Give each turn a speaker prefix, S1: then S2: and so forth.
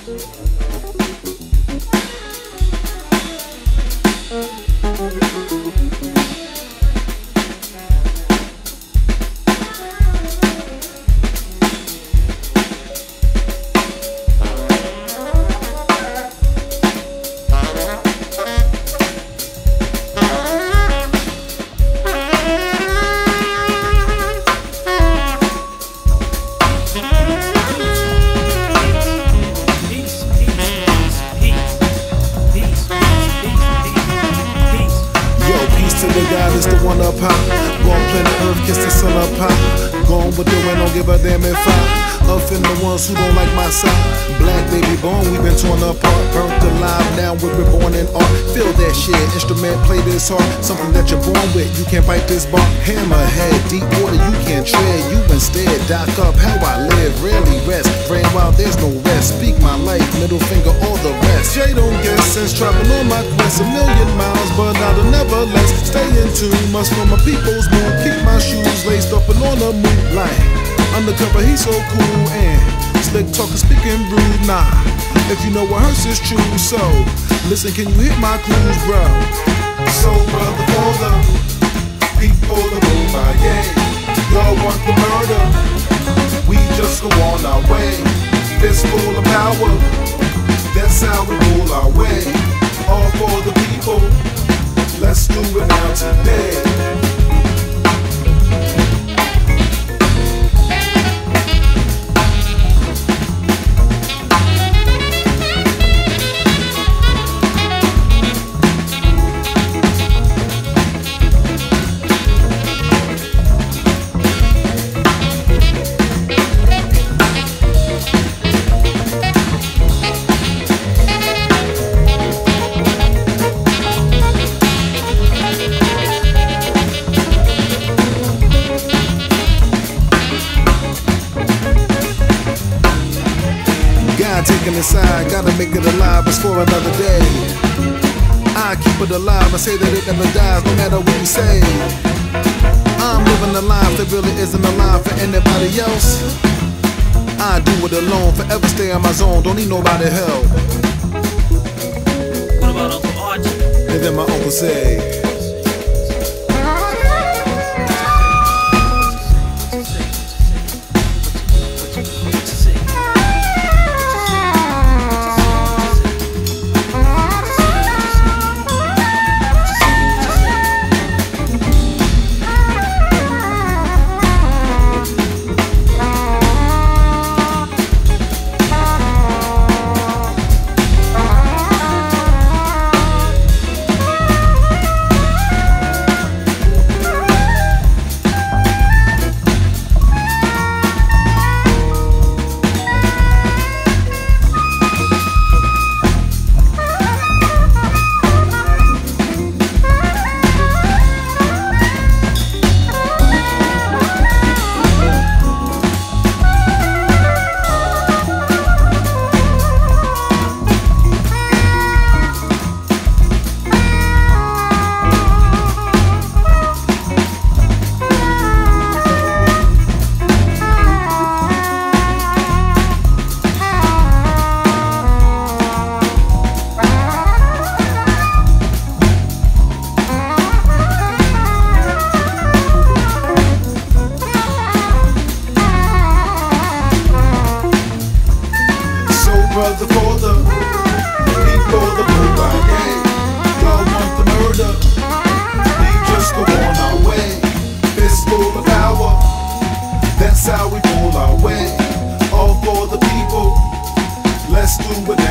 S1: It's the one up high. Gone planet Earth, kiss the sun up high. Gone with the wind, don't give a damn if I offend the ones who don't like my side. Black baby born, we've been torn apart. Burnt alive, now we're reborn in art. Feel that shit, instrument play this hard. Something that you're born with, you can't bite this bar. Hammerhead, deep water, you can't tread. You instead dock up how I live, rarely rest. Brain while there's no rest. Speak my life, middle finger, all the rest. Jay don't guess since traveling on my quest a million miles, but I'll nevertheless stay in tune. Must know my people's mood. Keep my shoes laced up and on the moonlight. Undercover, he's so cool and slick talking, speaking rude. Nah, if you know what hurts is true. So listen, can you hit my clues, bro? So brother, for the people that move my game, y'all want the murder? We just go on our way. Fist full of power. That's how we rule our way. All for the people. Let's do it now today. Taking inside, gotta make it alive, it's for another day. I keep it alive, I say that it never dies, no matter what you say. I'm living a life that really isn't alive for anybody else. I do it alone, forever stay in my zone, don't need nobody help.
S2: What about Uncle Archie?
S1: And then my uncle say, brother, for the people that move by day, y'all want the murder? We just go on our way. Fist full of power. That's how we pull our way. All for the people. Let's do it.